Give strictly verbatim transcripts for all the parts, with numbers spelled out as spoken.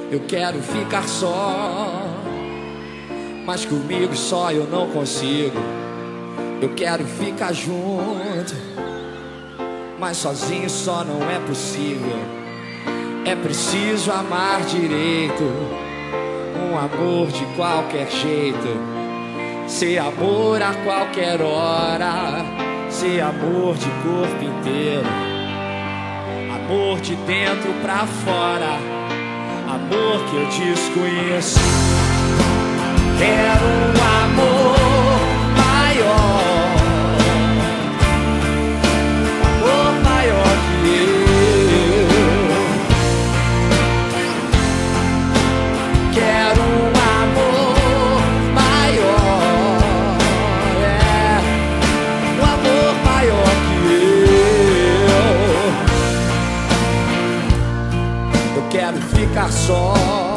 Eu quero ficar só, mas comigo só eu não consigo. Eu quero ficar junto, mas sozinho só não é possível. É preciso amar direito, um amor de qualquer jeito. Ser amor a qualquer hora, ser amor de corpo inteiro. Amor de dentro pra fora, amor que eu desconheço. Quero um amor maior, um amor maior que eu. Quero um amor maior, é, um amor maior que eu. Eu quero ficar só,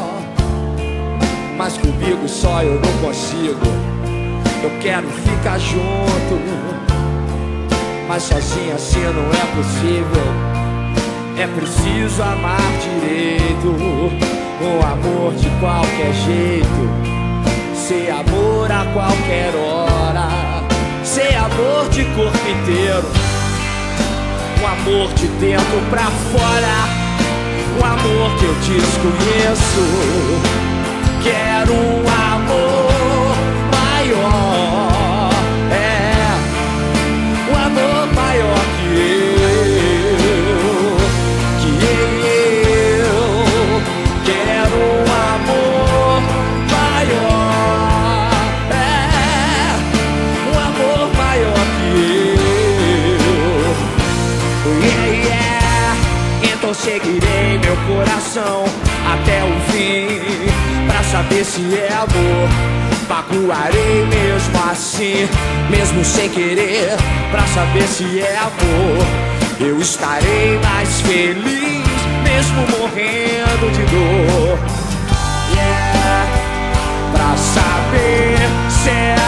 mas comigo só eu não consigo. Eu quero ficar junto, mas sozinho assim não é possível. É preciso amar direito, um amor de qualquer jeito. Ser amor a qualquer hora, ser amor de corpo inteiro. Um amor de dentro pra fora, um amor que eu desconheço. Quero um amor maior, é, um amor maior que eu, que eu. Quero um amor maior, é, um amor maior que eu, yeah, yeah. Então seguirei meu coração até o fim, pra saber se é amor. Magoarei mesmo assim, mesmo sem querer, pra saber se é amor. Eu estarei mais feliz, mesmo morrendo de dor, yeah, pra saber se é